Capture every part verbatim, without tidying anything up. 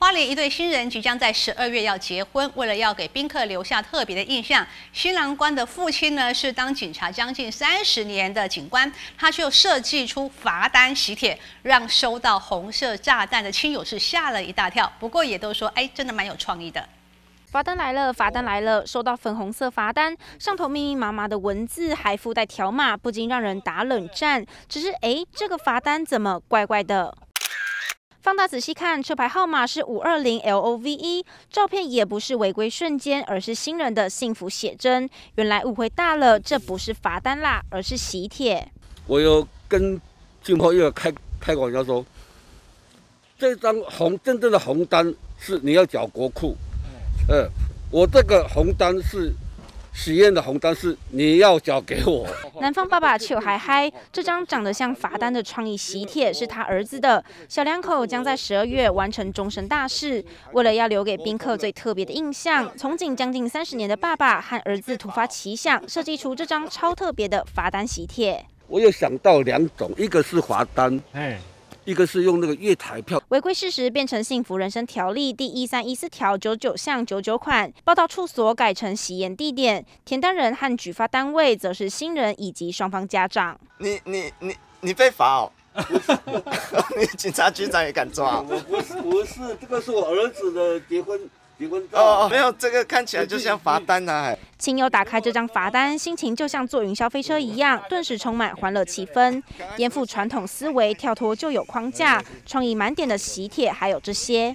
花莲一对新人即将在十二月要结婚，为了要给宾客留下特别的印象，新郎官的父亲呢是当警察将近三十年的警官，他就设计出罚单喜帖，让收到红色炸弹的亲友是吓了一大跳。不过也都说，哎，真的蛮有创意的。 罚单来了，罚单来了！收到粉红色罚单，上头密密麻麻的文字，还附带条码，不禁让人打冷战。只是，哎，这个罚单怎么怪怪的？放大仔细看，车牌号码是五二零 L O V E， 照片也不是违规瞬间，而是新人的幸福写真。原来误会大了，这不是罚单啦，而是喜帖。 我有跟警方又开开玩笑说，这张红真正的红单是你要缴国库。 呃，我这个红单是许愿的红单，是你要缴给我。 男方爸爸糗嗨嗨，这张长得像罚单的创意喜帖是他儿子的，小两口将在十二月完成终身大事。为了要留给宾客最特别的印象，从警将近三十年的爸爸和儿子突发奇想，设计出这张超特别的罚单喜帖。 我有想到两种，一个是罚单，哎。 一个是用那个月台票， 违规事实变成幸福人生条例第一三一四条九九项九九款，报到处所改成喜宴地点，填单人和举发单位则是新人以及双方家长。 你你你你被罚哦！你警察局长也敢抓？ 我不是不是，这个是我儿子的结婚。 结婚照哦，没有，这个看起来就像罚单啊！ 亲友打开这张罚单，心情就像坐云霄飞车一样，顿时充满欢乐气氛。颠覆传统思维，跳脱旧有框架，创意满点的喜帖还有这些。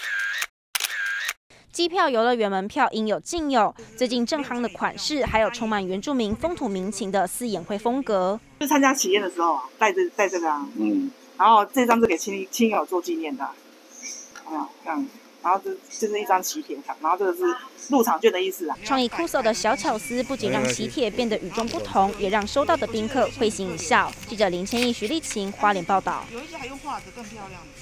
机票、游乐园门票应有尽有，最近正夯的款式，还有充满原住民风土民情的私宴会风格。 就参加喜宴的时候啊，带这带这个啊，嗯，然后这张是给亲亲友做纪念的，啊，这样。 然后这这是一张喜帖卡，然后这个是入场券的意思啊。 创意酷搜的小巧思，不仅让喜帖变得与众不同，也让收到的宾客会心一笑。记者林千亿、徐丽琴花莲报道。 有一些还用画的更漂亮。